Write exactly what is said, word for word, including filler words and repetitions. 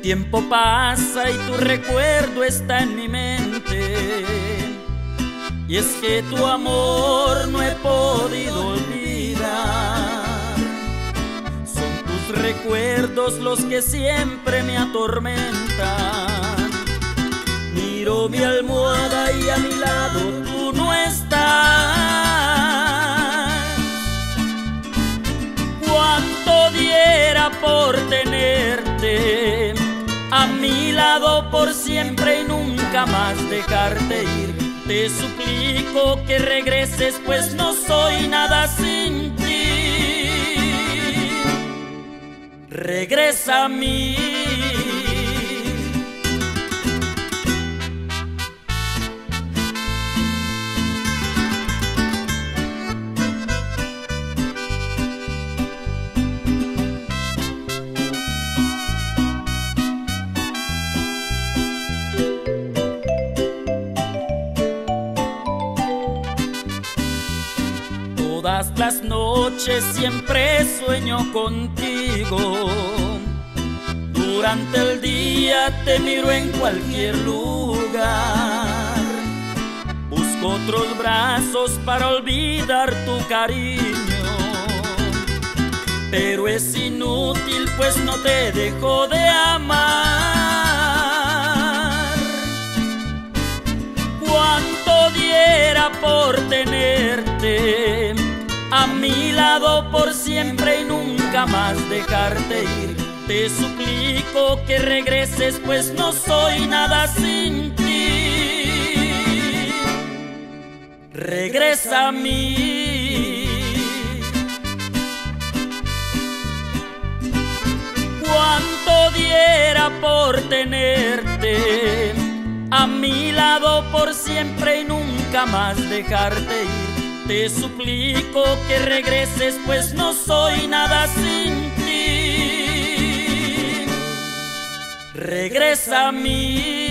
tiempo pasa y tu recuerdo está en mi mente, y es que tu amor no he podido olvidar. Son tus recuerdos los que siempre me atormentan. Miro mi almohada y a mi lado tú no estás. Cuánto diera por tenerte a mi lado por siempre y nunca más dejarte ir. Te suplico que regreses, pues no soy nada sin ti. Regresa a mí. Todas las noches siempre sueño contigo. Durante el día te miro en cualquier lugar. Busco otros brazos para olvidar tu cariño, pero es inútil, pues no te dejo de amar. Cuánto diera por tenerte a mi lado por siempre y nunca más dejarte ir. Te suplico que regreses, pues no soy nada sin ti. Regresa a mí. Cuánto diera por tenerte a mi lado por siempre y nunca más dejarte ir. Te suplico que regreses, pues no soy nada sin ti. Regresa a mí.